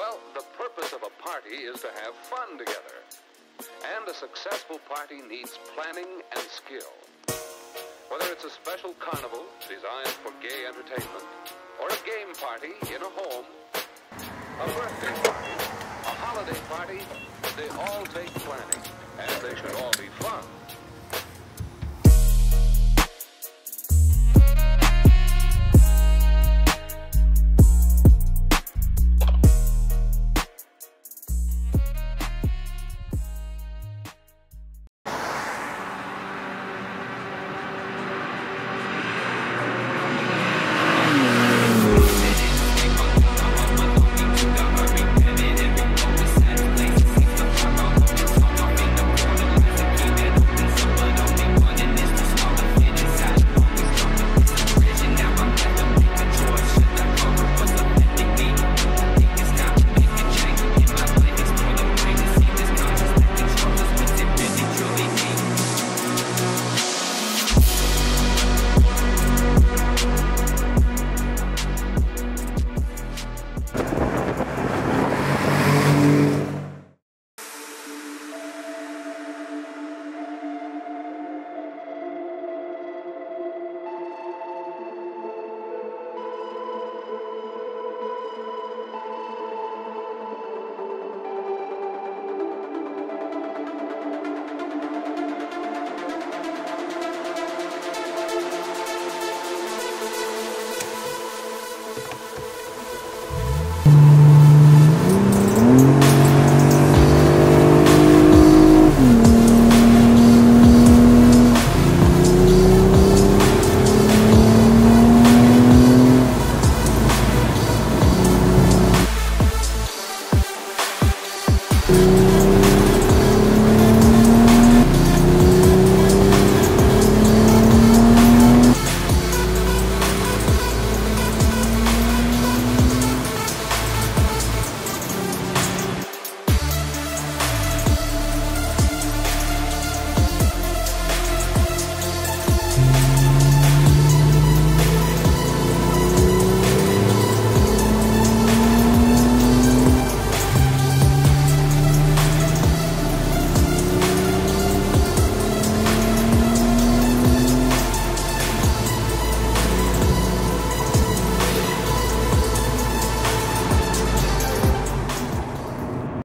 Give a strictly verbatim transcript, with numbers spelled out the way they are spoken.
Well, the purpose of a party is to have fun together. And a successful party needs planning and skill. Whether it's a special carnival designed for gay entertainment, or a game party in a home, a birthday party, a holiday party, they all take planning, and they should all be fun.